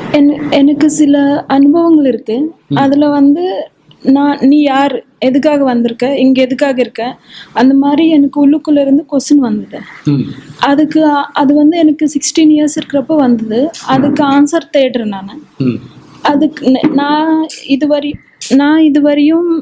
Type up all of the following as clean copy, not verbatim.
எனக்கு சில அனுபவங்கள் இருக்கு. அதுல வந்து நீ யார், எதுக்காக வந்திருக்க, இங்க எதுக்காக இருக்க, அந்த மாதிரி எனக்கு உள்ளுக்குள்ள இருந்து கொஸ்டின் வந்தது. அது வந்து எனக்கு 16 இயர்ஸ் இருக்கிறப்ப வந்தது. அதுக்கு ஆன்சர் தேடுறேன் நான். அதுக்கு நான் இதுவரையும்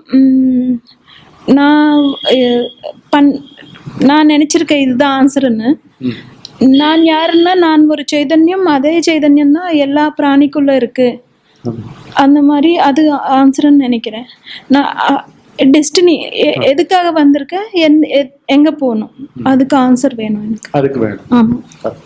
நான் நினைச்சிருக்கேன் இதுதான் ஆன்சர்னு. நான் யாருன்னா, நான் ஒரு சைதன்யம். அதே சைதன்யம் தான் எல்லா பிராணிக்குள்ள இருக்கு. அந்த மாதிரி அது ஆன்சர்ன்னு நினைக்கிறேன். நான் டெஸ்டினி எதுக்காக வந்திருக்கேன், எங்க போகணும், அதுக்கு ஆன்சர் வேணும் எனக்கு. அதுக்கு வேணும். ஆமாம்.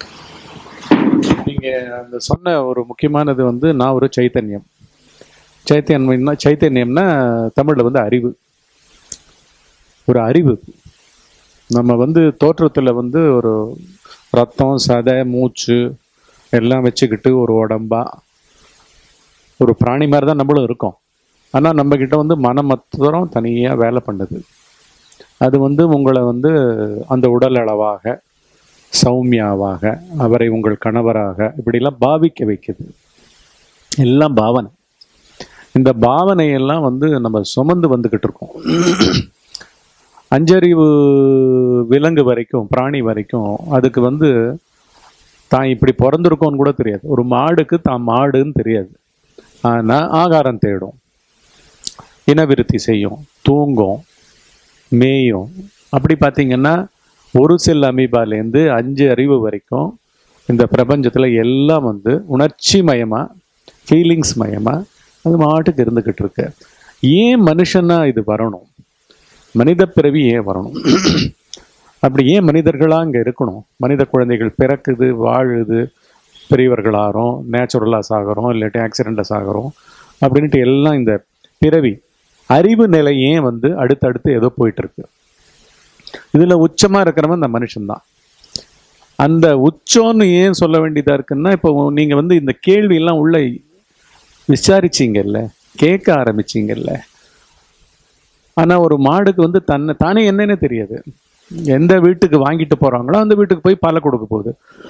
நீங்க அந்த சொன்ன ஒரு முக்கியமானது வந்து, நான் ஒரு சைத்தன்யம். சைத்தன்யம்னா தமிழ்ல வந்து அறிவு. ஒரு அறிவு. நம்ம வந்து தோற்றத்துல வந்து ஒரு ரத்தம், சதை, மூச்சு எல்லாம் வச்சுக்கிட்டு ஒரு உடம்பா ஒரு பிராணி மாதிரி தான் நம்மளும் இருக்கோம். ஆனால் நம்ம கிட்ட வந்து மனம் மாத்திரம் தனியாக வேலை பண்ணுது. அது வந்து உங்களை வந்து அந்த உடல் அளவாக, சௌமியாவாக, அவரை உங்கள் கணவராக இப்படிலாம் பாவிக்க வைக்குது. எல்லாம் பாவனை. இந்த பாவனையெல்லாம் வந்து நம்ம சுமந்து வந்துக்கிட்டு இருக்கோம். அஞ்சறிவு விலங்கு வரைக்கும், பிராணி வரைக்கும் அதுக்கு வந்து தான் இப்படி பிறந்திருக்கோன்னு கூட தெரியாது. ஒரு மாடுக்கு தான் மாடுன்னு தெரியாது. ஆனால் ஆகாரம் தேடும், இனவிருத்தி செய்யும், தூங்கும், மேயும். அப்படி பார்த்தீங்கன்னா ஒரு செல் அமீபாலேருந்து 5 அறிவு வரைக்கும் இந்த பிரபஞ்சத்தில் எல்லாம் வந்து உணர்ச்சி மயமாக, ஃபீலிங்ஸ் மயமாக அது மாட்டுக்கு இருந்துக்கிட்டு இருக்கு. ஏன் மனுஷனா இது வரணும்? மனித பிறவி ஏன் வரணும்? அப்படி ஏன் மனிதர்களாக அங்கே இருக்கணும்? மனித குழந்தைகள் பிறக்குது, வாழுது, பெரியவர்களாகிறோம், நேச்சுரலாக சாகிறோம், இல்லாட்டி ஆக்சிடெண்ட்டில் சாகிறோம் அப்படின்ட்டு எல்லாம் இந்த பிறவி அறிவு நிலை ஏன் வந்து அடுத்தடுத்து ஏதோ போயிட்டுருக்கு. இதில் உச்சமாக இருக்கிறவன் இந்த மனுஷன்தான். அந்த உச்சம்னு ஏன் சொல்ல வேண்டியதாக இருக்குன்னா, இப்போ நீங்கள் வந்து இந்த கேள்வியெல்லாம் உள்ள விசாரிச்சிங்கல்ல, கேட்க ஆரம்பிச்சிங்கல்ல. ஆனால் ஒரு மாடுக்கு வந்து தானே என்னன்னு தெரியாது. எந்த வீட்டுக்கு வாங்கிட்டு போகிறாங்களோ அந்த வீட்டுக்கு போய் பாலை கொடுக்க போகுது,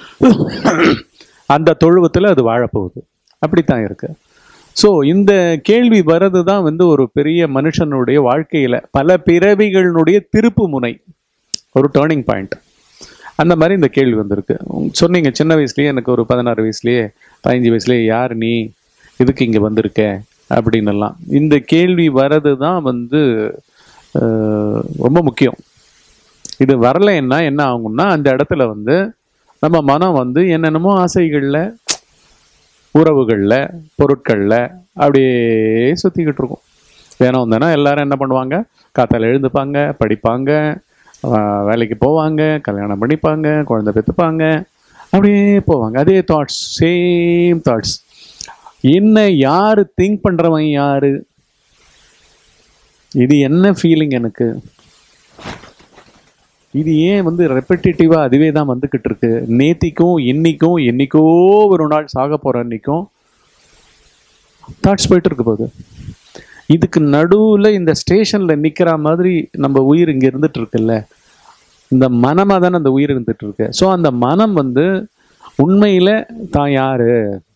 அந்த தொழுவத்தில் அது வாழப்போகுது. அப்படித்தான் இருக்கு. ஸோ இந்த கேள்வி வர்றது தான் வந்து ஒரு பெரிய மனுஷனுடைய வாழ்க்கையில் பல பிறவிகளினுடைய திருப்பு முனை, ஒரு டேர்னிங் பாயிண்ட். அந்த மாதிரி இந்த கேள்வி வந்திருக்கு. சொன்னீங்க சின்ன வயசுலேயே, எனக்கு ஒரு 16 வயசுலேயே 15 வயசுலேயே, யார் நீ, இதுக்கு இங்கே வந்திருக்க அப்படின்னெல்லாம். இந்த கேள்வி வர்றது தான் வந்து ரொம்ப முக்கியம். இது வரலைன்னா என்ன ஆகும்னா, அந்த இடத்துல வந்து நம்ம மனம் வந்து என்னென்னமோ ஆசைகளில், உறவுகளில், பொருட்களில் அப்படியே சுற்றிக்கிட்டு இருக்கும். வேணும் தானே எல்லாரும் என்ன பண்ணுவாங்க, காத்தால எழுந்துப்பாங்க, படிப்பாங்க, வேலைக்கு போவாங்க, கல்யாணம் பண்ணிப்பாங்க, குழந்தை பெற்றுப்பாங்க, அப்படியே போவாங்க. அதே தாட்ஸ், சேம் தாட்ஸ். என்ன யாரு திங்க் பண்றவன் யாரு, இது என்ன ஃபீலிங் எனக்கு, இது ஏன் வந்து ரெப்படிட்டிவா அதுவே தான் வந்துக்கிட்டு இருக்கு. நேத்திக்கும் இன்னைக்கும், என்னைக்கோ ஒரு நாள் சாக போற அன்னைக்கும் தாட்ஸ் போயிட்டு இருக்கு போகுது. இதுக்கு நடுவில் இந்த ஸ்டேஷன்ல நிக்கிற மாதிரி நம்ம உயிர் இங்க இருந்துட்டு இருக்குல்ல, இந்த மனமா தானே அந்த உயிர் இருந்துட்டு இருக்கு. ஸோ அந்த மனம் வந்து உண்மையில தான் யாரு,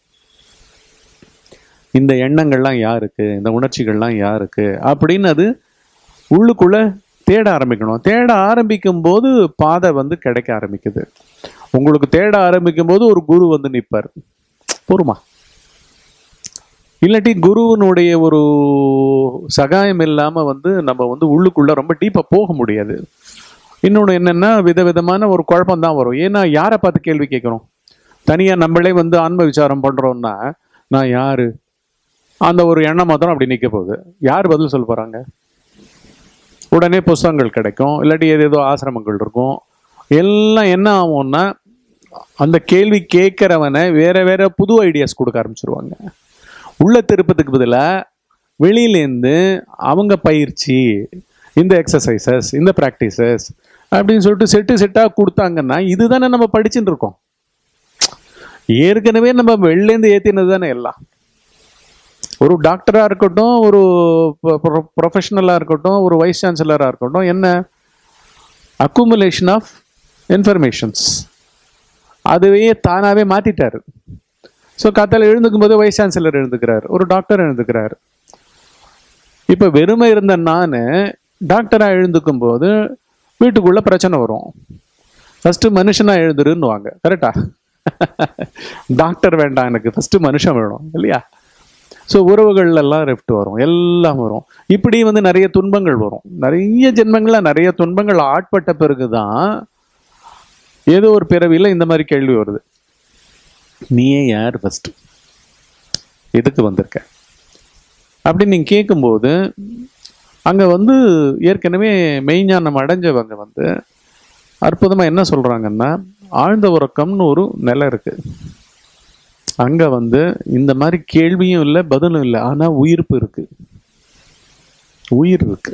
இந்த எண்ணங்கள்லாம் யாருக்கு, இந்த உணர்ச்சிகள்லாம் யாருக்கு அப்படின்னு அது உள்ளுக்குள்ள தேட ஆரம்பிக்கணும். தேட ஆரம்பிக்கும் போது பாதை வந்து கிடைக்க ஆரம்பிக்குது. உங்களுக்கு தேட ஆரம்பிக்கும் போது ஒரு குரு வந்து நிற்பார். போருமா? இல்லாட்டி குருவனுடைய ஒரு சகாயம் இல்லாம வந்து நம்ம வந்து உள்ளுக்குள்ள ரொம்ப டீப்பா போக முடியாது. இன்னொன்று என்னன்னா, விதவிதமான ஒரு குழப்பம் தான் வரும். ஏன்னா யாரை பார்த்து கேள்வி கேட்குறோம்? தனியா நம்மளே வந்து ஆன்ம விசாரம் பண்றோம்னா, நான் யாரு, அந்த ஒரு எண்ணம் மாத்திரம் அப்படி நிற்க போகுது. யார் பதில் சொல்ல போறாங்க? உடனே புஸ்தகங்கள் கிடைக்கும், இல்லாட்டி ஏதேதோ ஆசிரமங்கள் இருக்கும். எல்லாம் என்ன ஆகும்னா, அந்த கேள்வி கேட்கிறவனை வேற வேற புது ஐடியாஸ் கொடுக்க ஆரம்பிச்சிருவாங்க. உள்ள திருப்பத்துக்கு பதிலாக வெளியிலேருந்து அவங்க பயிற்சி, இந்த எக்ஸசைசஸ், இந்த ப்ராக்டிசஸ் அப்படின்னு சொல்லிட்டு செட்டாக கொடுத்தாங்கன்னா, இதுதானே நம்ம படிச்சுட்டு இருக்கோம். ஏற்கனவே நம்ம வெளிலேருந்து ஏற்றினது தானே எல்லாம். ஒரு டாக்டராக இருக்கட்டும், ஒரு ப்ரொஃபஷனலாக இருக்கட்டும், ஒரு வைஸ் சான்சலராக இருக்கட்டும், என்ன அக்குமுலேஷன் ஆஃப் இன்ஃபர்மேஷன்ஸ். அதுவே தானாகவே மாற்றிட்டாரு. ஸோ காத்தால எழுந்துக்கும் போது வைஸ் சான்சலர் எழுந்துக்கிறார், ஒரு டாக்டர் எழுந்துக்கிறார். இப்போ வெறுமை இருந்த நான் டாக்டராக எழுந்துக்கும் போது வீட்டுக்குள்ள பிரச்சனை வரும். ஃபர்ஸ்ட் மனுஷனா எழுதுருன்னுவாங்க, கரெக்டா? டாக்டர் வேண்டாம், எனக்கு ஃபர்ஸ்ட் மனுஷன் வேணும் இல்லையா? ஸோ உறவுகள் எல்லாம் ரெஃப்ட் வரும், எல்லாம் வரும். இப்படி வந்து நிறைய துன்பங்கள் வரும். நிறைய ஜென்மங்கள நிறைய துன்பங்கள் ஆட்பட்ட பிறகுதான் ஏதோ ஒரு பிறவியில் இந்த மாதிரி கேள்வி வருது, நீயே யார் ஃபர்ஸ்ட், எதுக்கு வந்திருக்க அப்படின்னு நீங்க கேட்கும்போது, அங்க வந்து ஏற்கனவே மெய்ஞானம் அடைஞ்சவங்க வந்து அற்புதமா என்ன சொல்றாங்கன்னா, ஆழ்ந்த உறக்கம்னு ஒரு நிலை இருக்கு. அங்க வந்து இந்த மாதிரி கேள்வியும் இல்லை, பதிலும் இல்லை, ஆனா உயிர்ப்பு இருக்கு, உயிர் இருக்கு.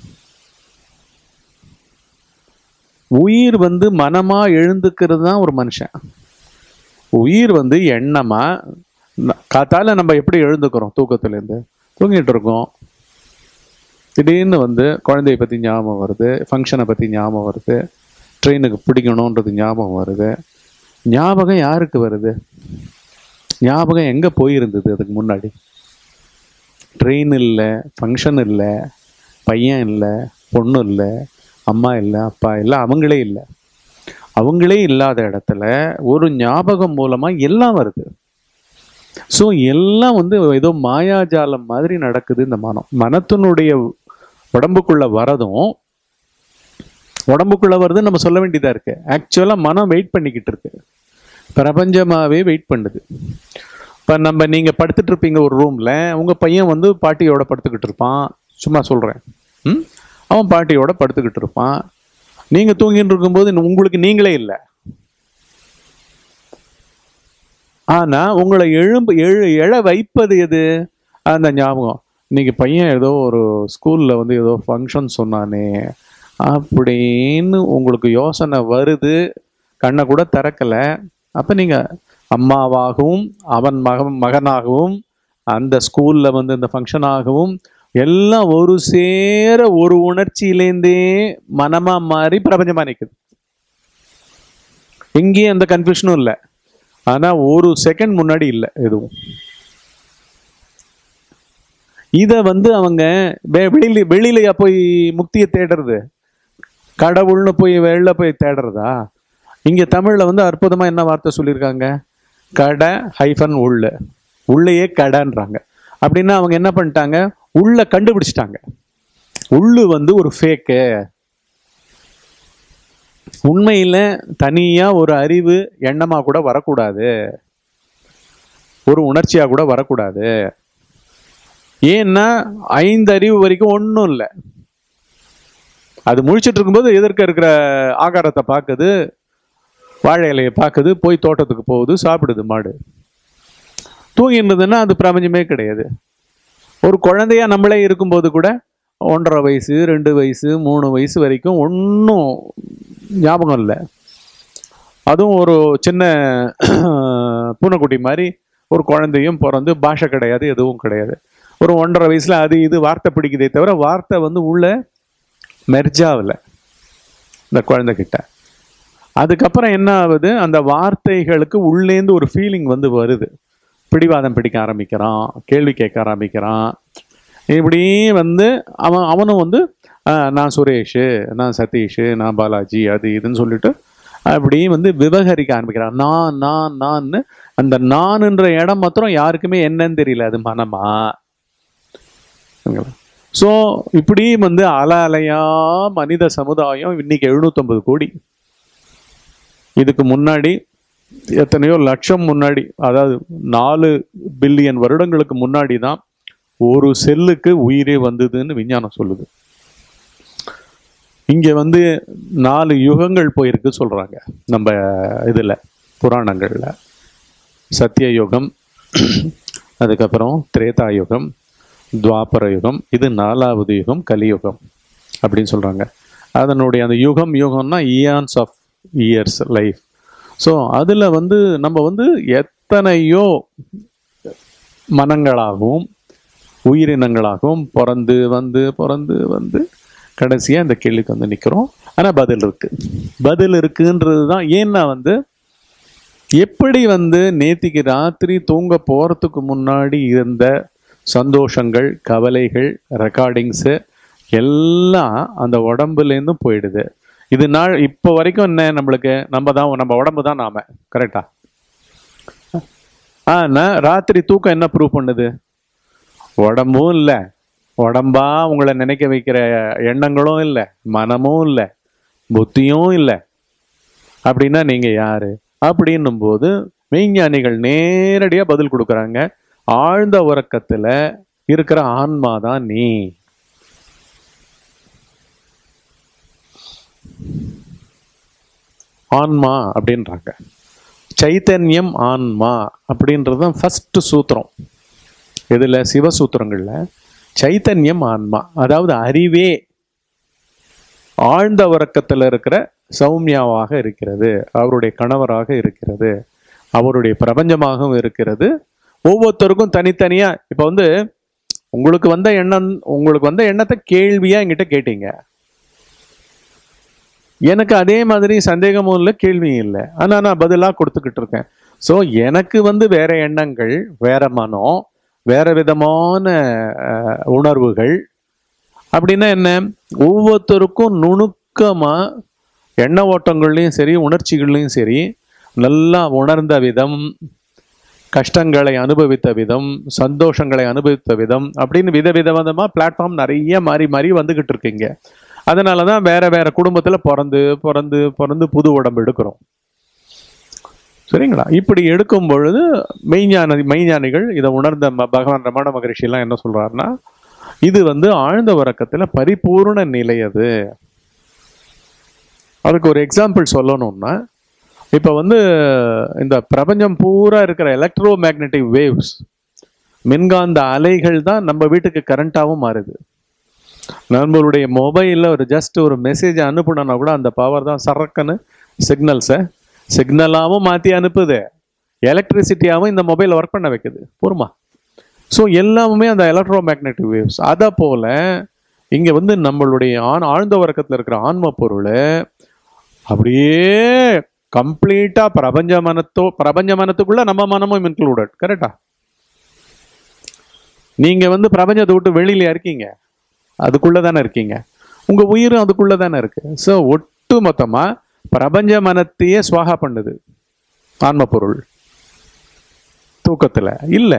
உயிர் வந்து மனமா எழுந்துக்கிறது தான் ஒரு மனுஷன். உயிர் வந்து எண்ணமா, காத்தால நம்ம எப்படி எழுந்துக்கிறோம், தூக்கத்துலேருந்து தூங்கிட்டு இருக்கோம், திடீர்னு வந்து குழந்தைய பற்றி ஞாபகம் வருது, ஃபங்க்ஷனை பற்றி ஞாபகம் வருது, ட்ரெயினுக்கு பிடிக்கணுன்றது ஞாபகம் வருது. ஞாபகம் யாருக்கு வருது? ஞாபகம் எங்கே போயிருந்தது அதுக்கு முன்னாடி? ட்ரெயின் இல்லை, ஃபங்க்ஷன் இல்லை, பையன் இல்லை, பொண்ணு இல்லை, அம்மா இல்லை, அப்பா இல்லை, அவங்களே இல்லை. அவங்களே இல்லாத இடத்துல ஒரு ஞாபகம் மூலமாக எல்லாம் வருது. ஸோ எல்லாம் வந்து ஏதோ மாயாஜாலம் மாதிரி நடக்குது. இந்த மனத்தினுடைய உடம்புக்குள்ள வரதும், உடம்புக்குள்ள வருதுன்னு நம்ம சொல்ல வேண்டியதா இருக்கு. ஆக்சுவலா மனம் வெயிட் பண்ணிக்கிட்டு இருக்கு, பிரபஞ்சமாவே வெயிட் பண்ணுது. இப்போ நீங்க படுத்துட்டு இருப்பீங்க ஒரு ரூம்ல, உங்க பையன் வந்து பாட்டியோட படுத்துக்கிட்டு இருப்பான், சும்மா சொல்றேன், அவன் பாட்டியோட படுத்துக்கிட்டு இருப்பான். நீங்க தூங்கிட்டு இருக்கும்போது உங்களுக்கு நீங்களே இல்லை, ஆனா உங்களை எழ வைப்பது எது? அந்த ஞாபகம். இன்னைக்கு பையன் ஏதோ ஒரு ஸ்கூல்ல வந்து ஏதோ ஃபங்க்ஷன் சொன்னானே அப்படின்னு உங்களுக்கு யோசனை வருது, கண்ணை கூட திறக்கல. அப்ப நீங்க அம்மாவாகவும் அவன் மகனாகவும் அந்த ஸ்கூல்ல வந்து இந்த ஃபங்க்ஷனாகவும் எல்லாம் ஒரு சேர ஒரு உணர்ச்சியிலேருந்தே மனமா மாறி பிரபஞ்சமா நிற்குது. எங்கேயும் அந்த கன்ஃபியூஷனும் இல்லை, ஆனா ஒரு செகண்ட் முன்னாடி இல்லை எதுவும். இத வந்து அவங்க வெளியிலயா போய் முக்தியை தேடுறது, கடவுள்னு போய் வெளில போய் தேடுறதா? இங்க தமிழ்ல வந்து அற்புதமா என்ன வார்த்தை சொல்லியிருக்காங்க, கடை ஹைஃபன் உள்ள, உள்ளேயே கடைன்றாங்க. அப்படின்னா அவங்க என்ன பண்ணிட்டாங்க, உள்ள கண்டுபிடிச்சிட்டாங்க. உள்ளு வந்து ஒரு ஃபேக்கு. உண்மையில தனியா ஒரு அறிவு எண்ணமா கூட வரக்கூடாது, ஒரு உணர்ச்சியா கூட வரக்கூடாது. ஏன்னா 5 அறிவு வரைக்கும் ஒன்றும் இல்லை. அது முழிச்சிட்டு இருக்கும்போது எதிர்க்க இருக்கிற ஆகாரத்தை பார்க்குது, வாழை இலையை பார்க்குது, போய் தோட்டத்துக்கு போகுது, சாப்பிடுது மாடு. தூங்கினதுன்னா அது பிரபஞ்சமே கிடையாது. ஒரு குழந்தையா நம்மளே இருக்கும்போது கூட 1.5 வயசு 2 வயசு 3 வயசு வரைக்கும் ஒன்றும் ஞாபகம் இல்லை. அதுவும் ஒரு சின்ன பூனைக்குட்டி மாதிரி ஒரு குழந்தையும் பிறந்து பாஷை கிடையாது, எதுவும் கிடையாது. ஒரு 1.5 வயசுல அது இது வார்த்தை பிடிக்குதே தவிர வார்த்தை வந்து உள்ள மெர்ஜாவில் இந்த குழந்தைகிட்ட. அதுக்கப்புறம் என்ன ஆகுது, அந்த வார்த்தைகளுக்கு உள்ளேந்து ஒரு ஃபீலிங் வந்து வருது. பிடிவாதம் பிடிக்க ஆரம்பிக்கிறான், கேள்வி கேட்க ஆரம்பிக்கிறான். இப்படி வந்து அவனும் வந்து நான் சுரேஷ், நான் சதீஷ், நான் பாலாஜி, அது இதுன்னு சொல்லிட்டு அப்படி வந்து விவகரிக்க ஆரம்பிக்கிறான். நான் அந்த நான்ன்ற இடம் மாத்திரம் யாருக்குமே என்னன்னு தெரியல, அது மனமா. ஸோ இப்படி வந்து அலையா மனித சமுதாயம் இன்னைக்கு 750 கோடி. இதுக்கு முன்னாடி எத்தனையோ லட்சம் முன்னாடி, அதாவது 4 பில்லியன் வருடங்களுக்கு முன்னாடி தான் ஒரு செல்லுக்கு உயிரே வந்ததுன்னு விஞ்ஞானம் சொல்லுது. இங்க வந்து 4 யுகங்கள் போயிருக்கு சொல்றாங்க நம்ம இதுல புராணங்கள்ல. சத்திய யுகம், அதுக்கப்புறம் திரேதா யுகம், துவாபர யுகம், இது 4வது யுகம் கலியுகம் அப்படின்னு சொல்றாங்க. அதனுடைய அந்த யுகம்னா eons of years life. So அதில் வந்து நம்ம வந்து எத்தனையோ மனங்களாகவும் உயிரினங்களாகவும் பிறந்து வந்து கடைசியாக இந்த கேள்விக்கு வந்து நிற்கிறோம். ஆனால் பதில் இருக்குன்றது தான். ஏன்னா வந்து எப்படி நேத்திக்கு ராத்திரி தூங்க போறதுக்கு முன்னாடி இருந்த சந்தோஷங்கள், கவலைகள், ரெக்கார்டிங்ஸு எல்லாம் அந்த உடம்புலேருந்து போயிடுது. இது நாள் இப்போ வரைக்கும் என்ன நம்மளுக்கு நம்ம உடம்பு தான் நாம, கரெக்டா? ஆனா ராத்திரி தூக்கம் என்ன ப்ரூவ் பண்ணுது? உடம்பும் இல்லை, உடம்பா உங்களை நினைக்க வைக்கிற எண்ணங்களும் இல்லை, மனமும் இல்லை, புத்தியும் இல்லை. அப்படின்னா நீங்க யாரு அப்படின்னும் போது மெய்ஞானிகள் நேரடியா பதில் கொடுக்குறாங்க. ஆழ்ந்த உறக்கத்துல இருக்கிற ஆன்மா தான் நீ. ஆன்மா அப்படின்றாங்க. சைத்தன்யம் ஆன்மா அப்படின்றதுதான் ஃபர்ஸ்ட் சூத்திரம். இதுல சிவசூத்திரங்கள்ல சைத்தன்யம் ஆன்மா, அதாவது அறிவே ஆழ்ந்த உறக்கத்துல இருக்கிற சௌமியாவாக இருக்கிறது, அவருடைய கணவராக இருக்கிறது, அவருடைய பிரபஞ்சமாகவும் இருக்கிறது. ஒவ்வொருத்தருக்கும் தனித்தனியா இப்ப உங்களுக்கு வந்த எண்ணத்தை கேள்வியா என்கிட்ட கேட்டீங்க. எனக்கு அதே மாதிரி சந்தேகமும் இல்லை, கேள்வியும் இல்லை. ஆனா நான் பதிலா கொடுத்துக்கிட்டு இருக்கேன். ஸோ எனக்கு வேற எண்ணங்கள், வேற மனம், வேற விதமான உணர்வுகள். அப்படின்னா என்ன? ஒவ்வொருத்தருக்கும் நுணுக்கமா எண்ண ஓட்டங்கள்லையும் சரி, உணர்ச்சிகள்லையும் சரி, நல்லா உணர்ந்த விதம், கஷ்டங்களை அனுபவித்த விதம், சந்தோஷங்களை அனுபவித்த விதம் அப்படின்னு விதவிதமா பிளாட்ஃபார்ம் நிறைய மாறி மாறி வந்துகிட்டு இருக்கீங்க. அதனாலதான் வேற வேற குடும்பத்துல பிறந்து புது உடம்பு எடுக்கிறோம். சரிங்களா? இப்படி எடுக்கும் பொழுது மெய்ஞானிகள் இதை உணர்ந்த பகவான் ரமண மகரிஷி எல்லாம் என்ன சொல்றாருன்னா, இது ஆழ்ந்த உறக்கத்துல பரிபூர்ண நிலை. அதுக்கு ஒரு எக்ஸாம்பிள் சொல்லணும்னா, இப்ப இந்த பிரபஞ்சம் பூரா இருக்கிற எலக்ட்ரோ மேக்னெட்டிக் வேவ்ஸ், மின்காந்த அலைகள் தான் நம்ம வீட்டுக்கு கரண்டாவும் மாறுது. நம்மளுடைய மொபைல்ல ஜஸ்ட் ஒரு மெசேஜ் அனுப்புனா கூட அந்த பவர் தான் சரக்குன்னு சிக்னலாவும் மாத்தி அனுப்புது, எலக்ட்ரிசிட்டியாவும் இந்த மொபைல் ஒர்க் பண்ண வைக்குது. போருமா? ஸோ எல்லாமே அந்த எலக்ட்ரோ மேக்னெட்டிக் வேவ்ஸ். அதை போல இங்க நம்மளுடைய ஆழ்ந்த உறக்கத்துல இருக்கிற ஆன்ம பொருள் அப்படியே கம்ப்ளீட்டா பிரபஞ்ச மனத்துக்குள்ள நம்ம மனமும் இன்க்ளூடட். கரெக்டா? நீங்க பிரபஞ்சத்தை விட்டு வெளியில இருக்கீங்க, அதுக்குள்ளதானே இருக்கீங்க. உங்க உயிரும் அதுக்குள்ளதானே இருக்கு. ஸோ ஒட்டு மொத்தமா பிரபஞ்ச மனத்தையே சுவாகா பண்ணுது ஆன்ம பொருள் தூக்கத்துல இல்ல.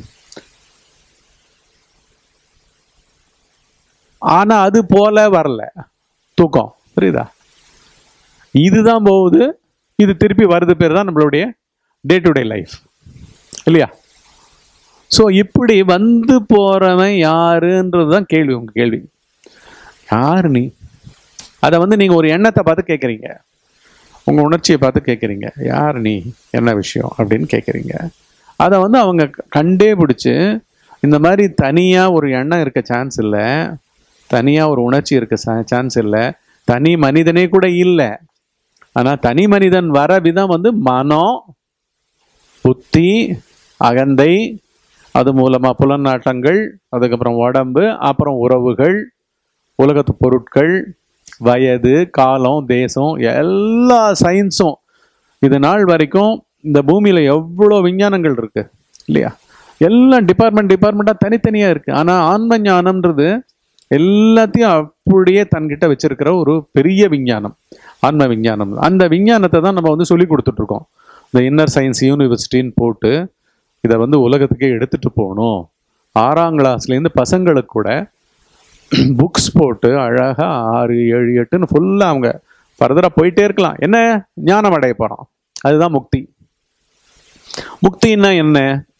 ஆனா அது போல வரல தூக்கம். புரியுதா? இதுதான் போகுது, இது திருப்பி வருது. பேர் தான் நம்மளுடைய டே டு டே லைஃப், இல்லையா? ஸோ இப்படி போறவன் யாருன்றதுதான் கேள்வி. உங்க கேள்வி யாரு நீ? அதை நீங்க ஒரு எண்ணத்தை பார்த்து கேட்குறீங்க, உங்க உணர்ச்சியை பார்த்து கேட்குறீங்க, யார் நீ, என்ன விஷயம் அப்படின்னு கேட்குறீங்க. அதை அவங்க கண்டே பிடிச்சி, இந்த மாதிரி தனியா ஒரு எண்ணம் இருக்க சான்ஸ் இல்லை, தனியா ஒரு உணர்ச்சி இருக்க சான்ஸ் இல்லை, தனி மனிதனே கூட இல்லை. ஆனா தனி மனிதன் வர விதம் மனம், புத்தி, அகந்தை, அது மூலமா புலநாட்டங்கள், அதுக்கப்புறம் உடம்பு, அப்புறம் உறவுகள், உலகத்து பொருட்கள், வயது, காலம், தேசம், எல்லா சயின்ஸும். இது நாள் வரைக்கும் இந்த பூமியில எவ்வளோ விஞ்ஞானங்கள் இருக்கு இல்லையா? எல்லாம் டிபார்ட்மெண்டா தனித்தனியா இருக்கு. ஆனா ஆன்ம ஞானம்ன்றது எல்லாத்தையும் அப்படியே தன்கிட்ட வச்சிருக்கிற ஒரு பெரிய விஞ்ஞானம், ஆன்ம விஞ்ஞானம். அந்த விஞ்ஞானத்தை தான் நம்ம சொல்லி கொடுத்துட்டு இருக்கோம். இந்த இன்னர் சயின்ஸ் யூனிவர்சிட்டின்னு போட்டு இதை உலகத்துக்கே எடுத்துட்டு போகணும். 6ஆம் கிளாஸ்லேருந்து பசங்களுக்கு கூட புக்ஸ் போட்டு அழகா 6, 7, 8ன்னு ஃபுல்லா அவங்க ஃபர்தரா போயிட்டே இருக்கலாம். என்ன ஞானம் அடைய போறோம், அதுதான் முக்தி. முக்தின்னா என்ன?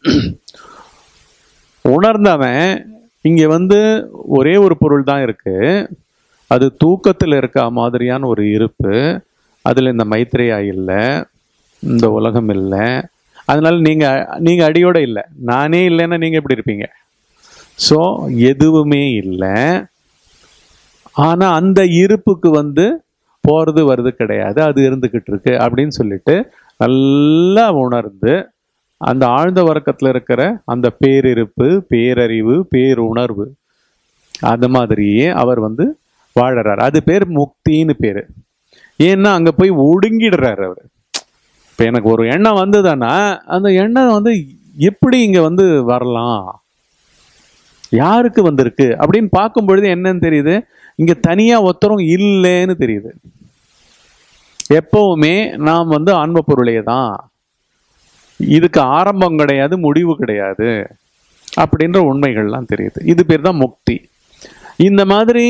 உணர்ந்தவன் இங்க ஒரே ஒரு பொருள் தான் இருக்கு, அது தூக்கத்தில் இருக்க மாதிரியான ஒரு இருப்பு. அதுல இந்த மைத்ரேயா இல்லை, இந்த உலகம் இல்லை. அதனால நீங்க அடியோட இல்லை, நானே இல்லைன்னா நீங்க எப்படி இருப்பீங்க? ஸோ எதுவுமே இல்லை. ஆனா அந்த இருப்புக்கு போறது வருது கிடையாது, அது இருந்துகிட்டு இருக்கு அப்படின்னு சொல்லிட்டு நல்லா உணர்ந்து அந்த ஆழ்ந்த உறக்கத்துல இருக்கிற அந்த பேரிருப்பு, பேரறிவு, பேருணர்வு, அந்த மாதிரியே அவர் வாழறார். அது பேர் முக்தின்னு பேரு. ஏன்னா அங்க போய் ஒடுங்கிடுறாரு அவர். இப்போ எனக்கு ஒரு எண்ணம் வந்ததுன்னா அந்த எண்ணம் வந்து எப்படி இங்க வந்து வரலாம், யாருக்கு வந்திருக்கு அப்படின்னு பார்க்கும் பொழுது என்னன்னு தெரியுது, இங்க தனியா ஒருத்தரும் இல்லைன்னு தெரியுது. எப்பவுமே நாம் வந்து ஆன்ம பொருளே தான், இதுக்கு ஆரம்பம் கிடையாது முடிவு கிடையாது அப்படின்ற உண்மைகள்லாம் தெரியுது. இது பேர் தான் முக்தி. இந்த மாதிரி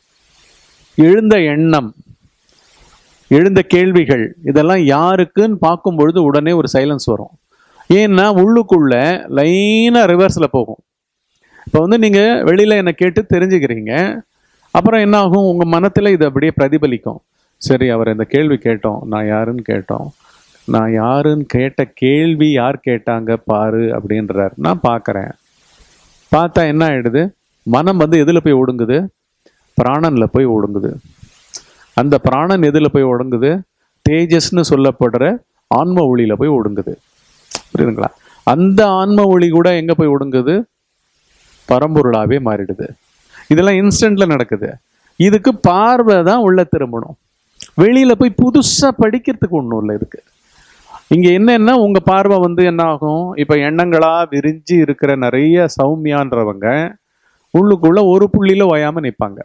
எழுந்த எண்ணம், எழுந்த கேள்விகள், இதெல்லாம் யாருக்குன்னு பார்க்கும் பொழுது உடனே ஒரு சைலன்ஸ் வரும். ஏன்னா உள்ளுக்குள்ள லைனா ரிவர்ஸ்ல போகும். இப்போ வந்து நீங்க வெளியில என்ன கேட்டு தெரிஞ்சுக்கிறீங்க, அப்புறம் என்ன ஆகும், உங்க மனத்துல இது அப்படியே பிரதிபலிக்கும். சரி, அவர் இந்த கேள்வி கேட்டோம், நான் யாருன்னு கேட்டோம், நான் யாருன்னு கேட்ட கேள்வி யார் கேட்டாங்க பாரு அப்படின்றார். நான் பார்க்குறேன். பார்த்தா என்ன ஆயிடுது, மனம் வந்து எதில் போய் ஒடுங்குது, பிராணன்ல போய் ஒடுங்குது. அந்த பிராணன் எதில் போய் ஒடுங்குது, தேஜஸ்ன்னு சொல்லப்படுற ஆன்ம ஒளியில போய் ஒடுங்குது. புரியுதுங்களா? அந்த ஆன்ம ஒளி கூட எங்க போய் ஒடுங்குது, பரம்பொருளாவே மாறிடுது. இதெல்லாம் இன்ஸ்டன்ட்ல நடக்குது. இதுக்கு பார்வை தான் உள்ள திரும்பணும். வெளியில போய் புதுசா படிக்கிறதுக்கு ஒன்றும் இல்லை. இதுக்கு இங்க என்னன்னா, உங்க பார்வை வந்து என்ன ஆகும், இப்ப எண்ணங்களா விரிஞ்சு இருக்கிற நிறைய சௌமியான்றவங்க உள்ளுக்குள்ள ஒரு புள்ளியில ஓயாம நிற்பாங்க.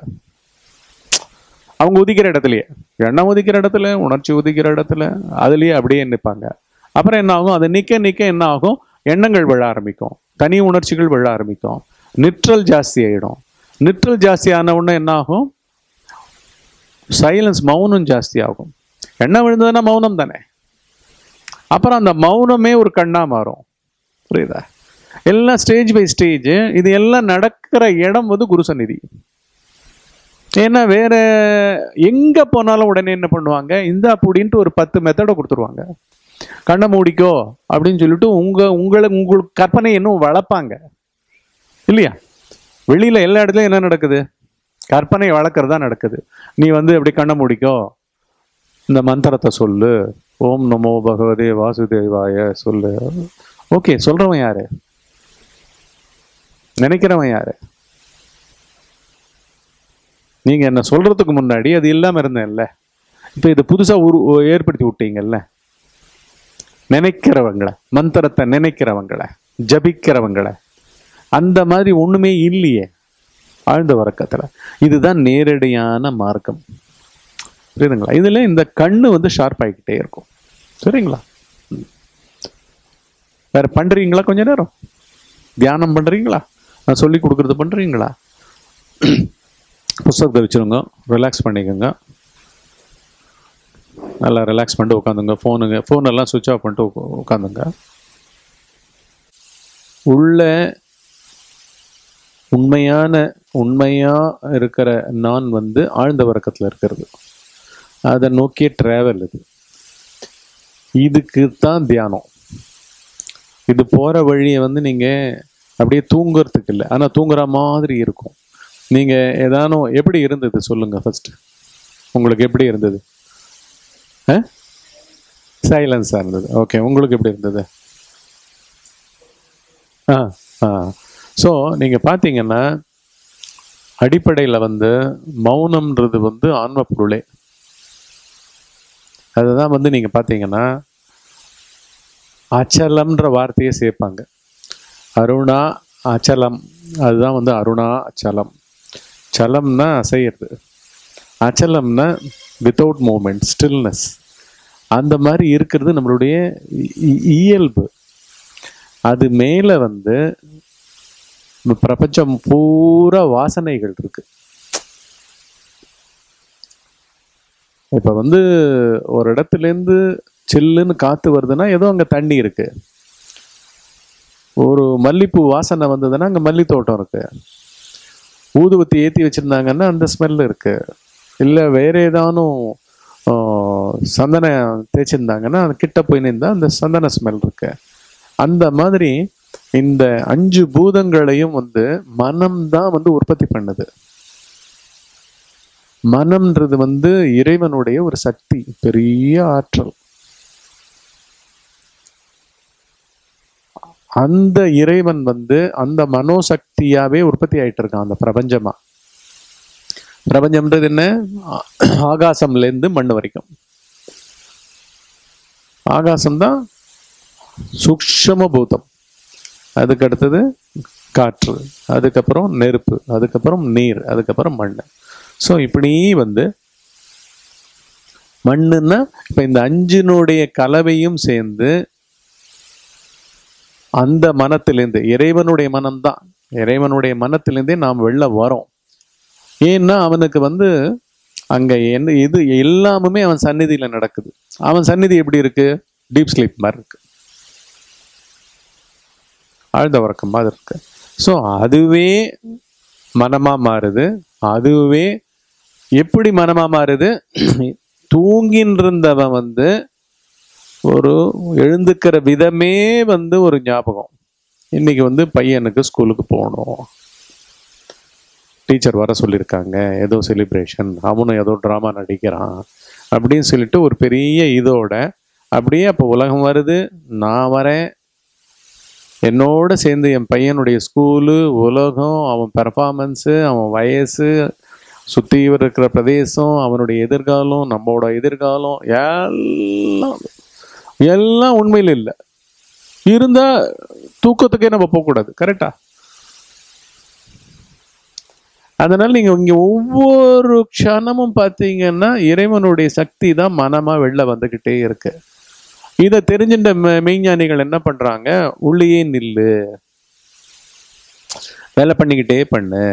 அவங்க உதிக்கிற இடத்துலயே, எண்ணம் உதிக்கிற இடத்துல, உணர்ச்சி உதிக்கிற இடத்துல, அதுலயே அப்படியே நிற்பாங்க. அப்புறம் என்ன ஆகும், அது நிக்க நிக்க என்ன ஆகும், எண்ணங்கள் விழ ஆரம்பிக்கும், தனி உணர்ச்சிகள் விழ ஆரம்பிக்கும், நிற்றல் ஜாஸ்தி ஆயிடும். நிற்றல் ஜாஸ்தி ஆன உடனே என்ன ஆகும், சைலன்ஸ், மௌனம் ஜாஸ்தி ஆகும். எண்ணம் விழுந்ததுன்னா மௌனம் தானே. அப்புறம் அந்த மௌனமே ஒரு கண்ணா மாறும். புரியுதா? எல்லாம் ஸ்டேஜ் பை ஸ்டேஜ். இது எல்லாம் நடக்கிற இடம் வந்து குரு சந்நிதி. ஏன்னா வேற எங்க போனாலும் உடனே என்ன பண்ணுவாங்க, இந்த அப்படின்ட்டு ஒரு 10 மெத்தடை கொடுத்துருவாங்க. கண்ணை மூடிக்கோ அப்படின்னு சொல்லிட்டு உங்களுக்கு கற்பனை இன்னும் வளர்ப்பாங்க இல்லையா? வெளியில எல்லா இடத்துலயும் என்ன நடக்குது, கற்பனை வளர்க்கறதா நடக்குது. நீ வந்து எப்படி கண்ணை மூடிக்கோ, இந்த மந்திரத்தை சொல்லு, ஓம் நமோ பகவதே வாசுதேவாய சொல்லு. ஓகே, சொல்றவன் யாரு, நினைக்கிறவன் யாரு? நீங்க என்ன சொல்றதுக்கு முன்னாடி அது இல்லாம இருந்தேன்ல, இப்ப இது புதுசா ஏற்படுத்தி விட்டீங்கல்ல. நினைக்கிறவங்களை, மந்திரத்தை நினைக்கிறவங்களை, ஜபிக்கிறவங்களை, அந்த மாதிரி ஒண்ணுமே இல்லையே ஆழ்ந்த வர்க்கத்துல. இதுதான் நேரடியான மார்க்கம். புரியுதுங்களா? இதுல இந்த கண்ணு வந்து ஷார்ப் ஆகிக்கிட்டே இருக்கும். சரிங்களா? வேற பண்றீங்களா? கொஞ்ச நேரம் தியானம் பண்றீங்களா? நான் சொல்லி கொடுக்கறது பண்றீங்களா? புஸ்தகத்தை வச்சுருங்க, ரிலாக்ஸ் பண்ணிக்கோங்க, நல்லா ரிலாக்ஸ் பண்ணிட்டு உட்காந்துங்க. ஃபோனெல்லாம் சுவிட்ச் ஆஃப் பண்ணிட்டு உட்காந்துங்க. உள்ள உண்மையா இருக்கிற நான் வந்து ஆழ்ந்த வர்க்கத்துல இருக்கிறது, அதை நோக்கிய டிராவல். இதுக்கு தான் தியானம். இது போற வழியை வந்து நீங்க அப்படியே தூங்குறதுக்கு இல்லை, ஆனா தூங்குற மாதிரி இருக்கும். நீங்க ஏதானும் எப்படி இருந்தது சொல்லுங்க ஃபர்ஸ்ட். உங்களுக்கு எப்படி இருந்தது? சைலன்ஸா இருந்தது. ஓகே, உங்களுக்கு எப்படி இருந்தது? ஸோ நீங்க பார்த்தீங்கன்னா அடிப்படையில் வந்து மௌனம்ன்றது வந்து ஆன்ம பொருளே. அதுதான் வந்து நீங்க பார்த்தீங்கன்னா அச்சலம்ன்ற வார்த்தையை சேர்ப்பாங்க. அருணா அச்சலம், அதுதான் வந்து அருணா அச்சலம். சலம்னா அசையிறது, அச்சலம்னா வித்தவுட் மூமெண்ட், ஸ்டில்னஸ். அந்த மாதிரி இருக்கிறது நம்மளுடைய இயல்பு. அது மேல வந்து பிரபஞ்சம் பூரா வாசனைகள் இருக்கு. இப்ப வந்து ஒரு இடத்துல இருந்து சில்லுன்னு காத்து வருதுன்னா ஏதோ அங்க தண்ணி இருக்கு. ஒரு மல்லிப்பூ வாசனை வந்ததுன்னா அங்க மல்லி தோட்டம் இருக்கு. ஊதுவத்தி ஏற்றி வச்சிருந்தாங்கன்னா அந்த ஸ்மெல் இருக்கு. இல்லை வேற ஏதானும் சந்தனம் தேய்ச்சிருந்தாங்கன்னா அது கிட்ட போய் நின்றா அந்த சந்தன ஸ்மெல் இருக்கு. அந்த மாதிரி இந்த 5 பூதங்களையும் வந்து மனம்தான் வந்து உற்பத்தி பண்ணுது. மனம்ன்றது வந்து இறைவனுடைய ஒரு சக்தி, பெரிய ஆற்றல். அந்த இறைவன் வந்து அந்த மனோசக்தியாவே உற்பத்தி ஆயிட்டு இருக்கான் அந்த பிரபஞ்சமா. பிரபஞ்சம்ன்றது என்ன? ஆகாசம்ல இருந்து மண் வரைக்கும். ஆகாசம்தான் சூக்ஷ்ம பூதம், அதுக்கு அடுத்தது காற்று, அதுக்கப்புறம் நெருப்பு, அதுக்கப்புறம் நீர், அதுக்கப்புறம் மண். ஸோ இப்படி வந்து மண்ணுன்னா இப்ப இந்த அஞ்சினுடைய கலவையும் சேர்ந்து அந்த மனத்திலேருந்து, இறைவனுடைய மனம்தான், இறைவனுடைய மனத்திலேருந்தே நாம் வெளில வரோம். ஏன்னா அவனுக்கு வந்து அங்க என்ன இது எல்லாமே அவன் சந்நிதியில நடக்குது. அவன் சந்நிதி எப்படி இருக்கு? டீப் ஸ்லீப் மாதிரி இருக்கு, ஆழ்ந்த உறக்கம் மாதிரி இருக்கு. ஸோ அதுவே மனமா மாறுது. அதுவே எப்படி மனமா மாறுது? தூங்கின்றிருந்தவன் வந்து ஒரு எழுந்துக்கிற விதமே வந்து ஒரு ஞாபகம். இன்னைக்கு வந்து பையனுக்கு ஸ்கூலுக்கு போகணும், டீச்சர் வர சொல்லியிருக்காங்க, ஏதோ செலிப்ரேஷன், அவனும் ஏதோ ட்ராமா நடிக்கிறான் அப்படின்னு சொல்லிட்டு ஒரு பெரிய இதோட அப்படியே அப்போ உலகம் வருது. நான் வரேன், என்னோட சேர்ந்து என் பையனுடைய ஸ்கூலு, உலகம், அவன் பெர்ஃபார்மன்ஸு, அவன் வயசு, சுற்றி இருக்கிற பிரதேசம், அவனுடைய எதிர்காலம், நம்மளோட எதிர்காலம், எல்லாம் எல்லாம் உண்மையில் இல்லை. இருந்தா தூக்கத்துக்கே நம்ம போகக்கூடாது. கரெக்டா? அதனால நீங்க இங்க ஒவ்வொரு க்ஷணமும் பார்த்தீங்கன்னா இறைவனுடைய சக்தி தான் மனமா வெளில வந்துகிட்டே இருக்கு. இதை தெரிஞ்சின்ற மெய்ஞானிகள் என்ன பண்றாங்க? உள்ளேயே நில்லு, வேலை பண்ணிக்கிட்டே பண்ணு.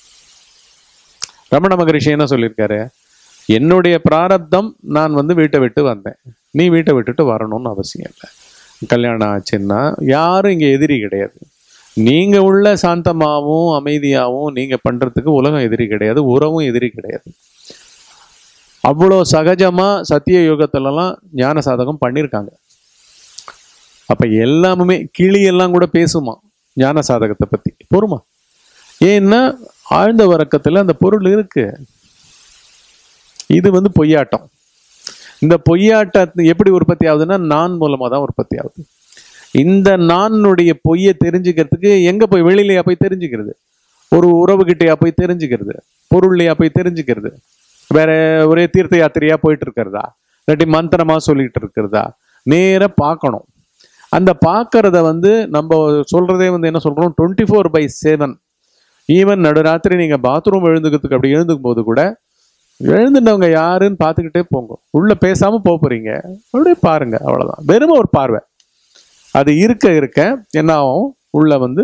ரமண மகரிஷி என்ன சொல்லியிருக்காரு? என்னுடைய பிராரப்தம், நான் வந்து வீட்டை விட்டு வந்தேன், நீ வீட்டை விட்டுட்டு வரணும்னு அவசியம் இல்லை. கல்யாணம் ஆச்சுன்னா யாரும் இங்கே எதிரி கிடையாது. நீங்க உள்ள சாந்தமாகவும் அமைதியாகவும் நீங்க பண்றதுக்கு உலகம் எதிரி கிடையாது, உறவும் எதிரி கிடையாது. அவ்வளோ சகஜமா சத்திய யுகத்திலலாம் ஞான சாதகம் பண்ணியிருக்காங்க. அப்ப எல்லாமே கிளியெல்லாம் கூட பேசுமா ஞான சாதகத்தை பத்தி, பொறுமா. ஏன்னா ஆழ்ந்த உறக்கத்துல அந்த பொருள் இருக்கு. இது வந்து பொய்யாட்டம். இந்த பொய்யாட்டம் எப்படி உற்பத்தி ஆகுதுன்னா நான் மூலமா தான் உற்பத்தி ஆகுது. இந்த நானுடைய பொய்யை தெரிஞ்சுக்கிறதுக்கு எங்க போய், வெளியிலையா போய் தெரிஞ்சுக்கிறது? ஒரு உறவுகிட்டையா போய் தெரிஞ்சுக்கிறது? பொருள்லையா போய் தெரிஞ்சுக்கிறது? வேற ஒரே தீர்த்த யாத்திரையா போயிட்டு இருக்கிறதா? இல்லாட்டி மந்திரமா சொல்லிட்டு இருக்கிறதா? நேர பார்க்கணும். அந்த பார்க்கறத வந்து நம்ம சொல்றதே வந்து என்ன சொல்றோம்? 24/7. ஈவன் நடுராத்திரி நீங்க பாத்ரூம் எழுந்துக்கிறதுக்கு அப்படி எழுந்துக்கும் போது கூட எழுந்துட்டவங்க யாருன்னு பார்த்துக்கிட்டே போங்க. உள்ள பேசாம போறீங்க, அப்படியே பாருங்க, அவ்வளவுதான். வெறும் ஒரு பார்வை. அது இருக்க இருக்க என்ன ஆகும்? உள்ள வந்து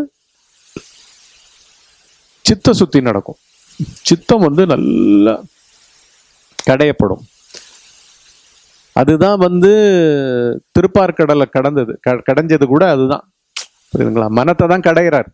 சித்த சுத்தி நடக்கும். சித்தம் வந்து நல்லா கடையப்படும். அதுதான் வந்து திருப்பார்கடலை கடைஞ்சது கூட அதுதான். புரியுதுங்களா? மனத்தை தான் கடைகிறார்.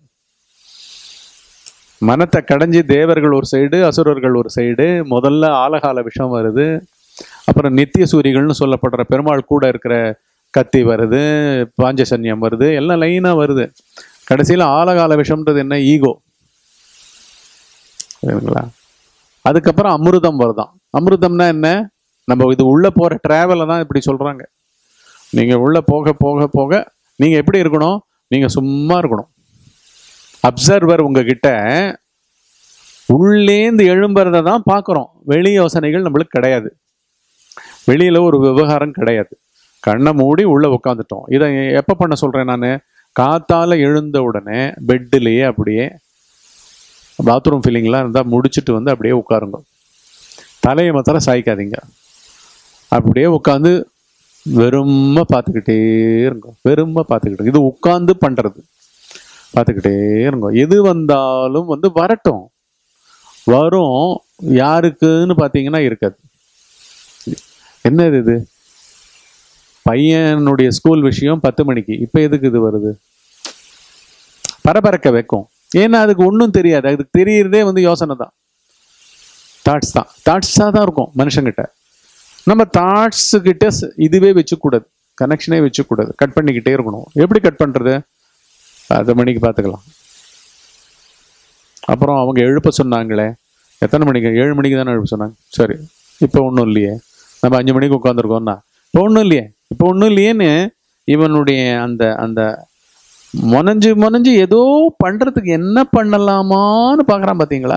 மனத்தை கடைஞ்சி தேவர்கள் ஒரு சைடு, அசுரர்கள் ஒரு சைடு. முதல்ல ஆலகால விஷம் வருது, அப்புறம் நித்திய சூரிகள்னு சொல்லப்படுற பெருமாள் கூட இருக்கிற கத்தி வருது, பாஞ்சசன்யம் வருது, எல்லாம் லைனா வருது. கடைசியில ஆலகால விஷம்ன்றது என்ன? ஈகோ. சரிங்களா? அதுக்கப்புறம் அமிர்தம் வருதான். அமிர்தம்னா என்ன? நம்ம இது உள்ள போற டிராவலை தான் இப்படி சொல்றாங்க. நீங்க உள்ள போக போக போக நீங்க எப்படி இருக்கணும்? நீங்க சும்மா இருக்கணும். அப்சர்வர் உங்ககிட்ட உள்ளேந்து எழும்புறத தான் பார்க்குறோம். வெளி யோசனைகள் நம்மளுக்கு கிடையாது. வெளியில ஒரு விவகாரம் கிடையாது. கண்ணை மூடி உள்ள உட்காந்துட்டோம். இதை எப்போ பண்ண சொல்றேன் நான்? காத்தால எழுந்த உடனே பெட்டிலேயே அப்படியே பாத்ரூம் ஃபீலிங்லாம் இருந்தால் முடிச்சுட்டு வந்து அப்படியே உட்காருங்க. தலையை மாத்திரம் சாய்க்காதீங்க. அப்படியே உட்காந்து வெறுமை பார்த்துக்கிட்டே இருங்க. வெறுமை பார்த்துக்கிட்டு, இது உட்காந்து பண்றது. பார்த்துக்கிட்டே இருங்க. எது வந்தாலும் வந்து வரட்டும். வரும். யாருக்குன்னு பார்த்தீங்கன்னா இருக்காது. என்னது இது? பையனுடைய ஸ்கூல் விஷயம் 10 மணிக்கு, இப்போ எதுக்கு இது வருது? பரபரக்க வைக்கும். ஏன்னா அதுக்கு ஒன்றும் தெரியாது. அதுக்கு தெரியறதே வந்து யோசனை தான், தாட்ஸ் தான். தாட்ஸாக தான் இருக்கும் மனுஷங்கிட்ட. நம்ம தாட்ஸு கிட்ட இதுவே வச்சுக்கூடாது, கனெக்ஷனே வச்சுக்கூடாது. கட் பண்ணிக்கிட்டே இருக்கணும். எப்படி கட் பண்ணுறது? 10 மணிக்கு பார்த்துக்கலாம். அப்புறம் அவங்க எழுப்ப சொன்னாங்களே, எத்தனை மணிக்கு? 7 மணிக்கு தானே எழுப்ப சொன்னாங்க. சரி, இப்போ ஒன்றும் இல்லையே, நம்ம 5 மணிக்கு உட்காந்துருக்கோம்னா இப்போ ஒன்றும் இல்லையே, இப்போ ஒன்றும் இல்லையேன்னு இவனுடைய அந்த அந்த முனைஞ்சு ஏதோ பண்றதுக்கு என்ன பண்ணலாமான்னு பார்க்குறான். பார்த்தீங்களா?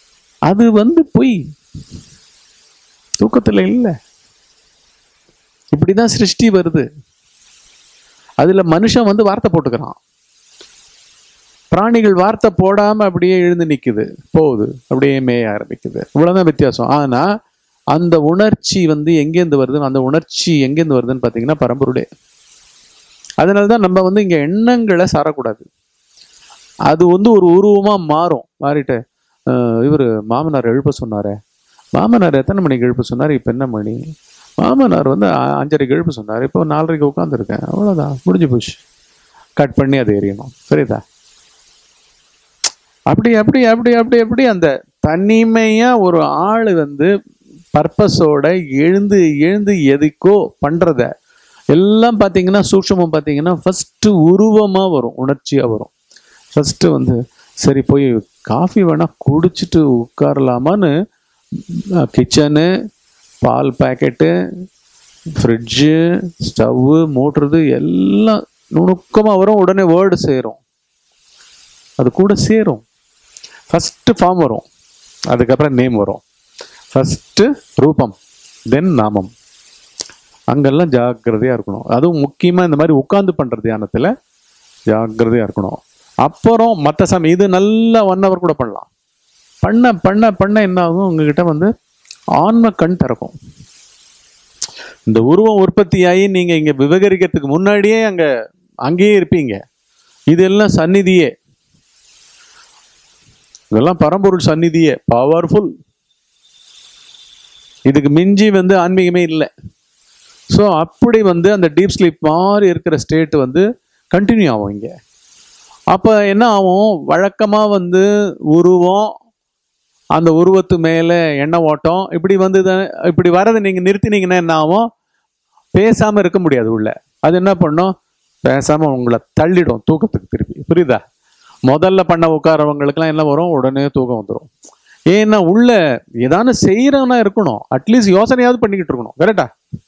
அது வந்து பொய். தூக்கத்தில் இல்லை. இப்படிதான் சிருஷ்டி வருது. அதுல மனுஷன் வந்து வார்த்தை போட்டுக்கிறான், பிராணிகள் வார்த்தை போடாம அப்படியே எழுந்து நிக்குது, போகுது, அப்படியே மேய ஆரம்பிக்குது. இவ்வளவுதான் வித்தியாசம். ஆனா அந்த உணர்ச்சி வந்து எங்கேருந்து வருது, அந்த உணர்ச்சி எங்கேருந்து வருதுன்னு பாத்தீங்கன்னா பரம்பொருளே. அதனாலதான் நம்ம வந்து இங்க எண்ணங்களை சாரக்கூடாது. அது வந்து ஒரு உருவமா மாறும். மாறிட்டு இவரு மாமனார் எழுப்ப சொன்னாரே, மாமனார் எத்தனை மணிக்கு எழுப்ப சொன்னார், இப்ப என்ன மணி, மாமனார் வந்து 5:30 எழுப்ப சொன்னார், இப்போ 4:30 உட்காந்துருக்கேன், அவ்வளவுதான், முடிஞ்சு போச்சு. கட் பண்ணி அதை எறியணும். சரிதா? அப்படி அப்படி அப்படி அப்படி அப்படி அந்த தனிமையா ஒரு ஆளு வந்து பர்பஸோட எழுந்து எழுந்து எதுக்கோ பண்றத எல்லாம் பார்த்தீங்கன்னா சூட்சமம் பார்த்தீங்கன்னா ஃபர்ஸ்ட் உருவமா வரும், உணர்ச்சியா வரும். ஃபர்ஸ்ட் வந்து சரி போய் காஃபி வேணா குடிச்சிட்டு உட்காரலாமான்னு கிச்சனு, பால் பேக்கெட்டு, ஃப்ரிட்ஜு, ஸ்டவ்வு, மூட்டுறது எல்லாம் நுணுக்கமாக வரும். உடனே வேர்டு சேரும், அது கூட சேரும். ஃபர்ஸ்ட் ஃபார்ம் வரும், அதுக்கப்புறம் நேம் வரும். ஃபர்ஸ்ட் ரூபம், தென் நாமம். அங்கெல்லாம் ஜாக்கிரதையா இருக்கணும். அதுவும் முக்கியமா இந்த மாதிரி உட்கார்ந்து பண்ற தியானத்துல ஜாக்கிரதையா இருக்கணும். அப்புறம் மற்ற சமயம் இது நல்லா 1 hour கூட பண்ணலாம். பண்ண பண்ண பண்ண என்ன ஆகும், உங்ககிட்ட வந்து ஆன்ம கண் திறக்கும். இந்த உருவம் உற்பத்தியாகி நீங்க இங்க விவகரிக்கிறதுக்கு முன்னாடியே அங்கேயே இருப்பீங்க. இதெல்லாம் சந்நிதியே, இதெல்லாம் பரம்பொருள் சந்நிதியே, பவர்ஃபுல். இதுக்கு மிஞ்சி வந்து ஆன்மீகமே இல்லை. ஸோ அப்படி வந்து அந்த டீப் ஸ்லீப் மாதிரி இருக்கிற ஸ்டேட் வந்து கண்டினியூ ஆகும் இங்கே. அப்போ என்ன ஆகும், வழக்கமாக வந்து உருவம், அந்த உருவத்து மேலே எண்ண ஓட்டம் இப்படி வந்து இப்படி வரதை நீங்கள் நிறுத்தினீங்கன்னா என்ன ஆகும், பேசாமல் இருக்க முடியாது உள்ள. அது என்ன பண்ணும், பேசாமல் உங்களை தள்ளிடும் தூக்கத்துக்கு திருப்பி. புரியுதா? முதல்ல பண்ண உட்காரவங்களுக்குலாம் என்ன வரும், உடனே தூக்கம் வந்துடும். ஏன்னா உள்ள ஏதானு செய்யறவனா இருக்கணும், அட்லீஸ்ட் யோசனையாவது பண்ணிக்கிட்டு இருக்கணும். கரெக்டா?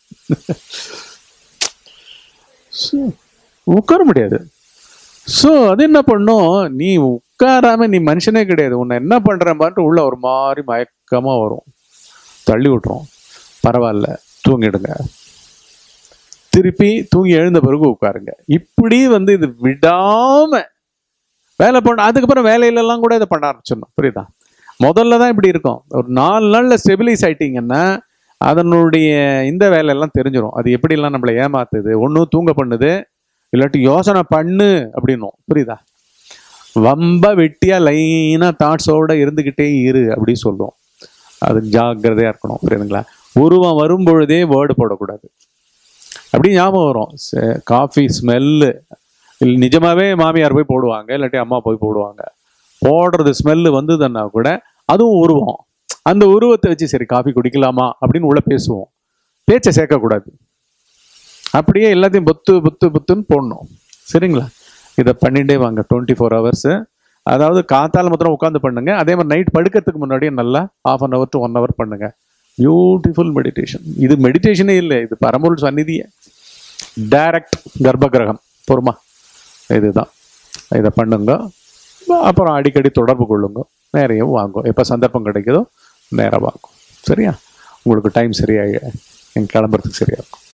உட்கார முடியாது. ஸோ அது என்ன பண்ணும், நீ உட்காராம நீ மனுஷனே கிடையாது, உன்னை என்ன பண்றேன் பாட்டு உள்ள ஒரு மாதிரி மயக்கமா வரும், தள்ளி விட்டுரும். பரவாயில்ல, தூங்கிடுங்க, திருப்பி தூங்கி எழுந்த பிறகு உட்காருங்க. இப்படி வந்து இது விடாம வேலை பண்ண, அதுக்கப்புறம் வேலையிலலாம் கூட இதை பண்ண ஆரம்பிச்சிடணும். புரியுதா? முதல்ல தான் இப்படி இருக்கும். ஒரு 4 நாள்ல ஸ்டெபிலைஸ் ஆயிட்டீங்கன்னா அதனுடைய இந்த வேலையெல்லாம் தெரிஞ்சிடும். அது எப்படிலாம் நம்மளை ஏமாத்துது, ஒன்றும் தூங்க பண்ணுது, இல்லாட்டி யோசனை பண்ணு அப்படின்னும். புரியுதா? வம்ப வெட்டியா லைனா தாட்ஸோட இருந்துகிட்டே இரு அப்படி சொல்லுவோம். அது ஜாக்கிரதையா இருக்கணும். புரியுதுங்களா? உருவம் வரும் பொழுதே வேர்டு போடக்கூடாது. அப்படி ஞாபகம் வரும், காஃபி ஸ்மெல்லு நிஜமாவே மாமியார் போய் போடுவாங்க, இல்லாட்டி அம்மா போய் போடுவாங்க. போடுறது ஸ்மெல்லு வந்ததுன்னா கூட அதுவும் உருவம். அந்த உருவத்தை வச்சு சரி காஃபி குடிக்கலாமா அப்படின்னு உள்ள பேசுவோம். பேச்சை சேர்க்கக்கூடாது. அப்படியே எல்லாத்தையும் புத்து புத்து புத்துன்னு போடணும். சரிங்களா? இதை பண்ணிட்டே வாங்க 24 hours. அதாவது காத்தால மாத்திரம் உட்காந்து பண்ணுங்க. அதே மாதிரி நைட் படுக்கிறதுக்கு முன்னாடியே நல்லா 1/2 hour to 1 hour பண்ணுங்க. Beautiful meditation. இது மெடிடேஷனே இல்லை, இது பரம்பொருள் சந்நிதியே, டைரக்ட் கர்ப்ப கிரகம். பொறுமா, இதுதான். இதை பண்ணுங்க. அப்புறம் அடிக்கடி தொடர்பு கொள்ளுங்க, நிறைய வாங்கும். எப்போ சந்தர்ப்பம் கிடைக்குதோ நேராக வாங்கும். சரியா? உங்களுக்கு டைம் சரியாக கிளம்புறதுக்கு சரியா இருக்கும்.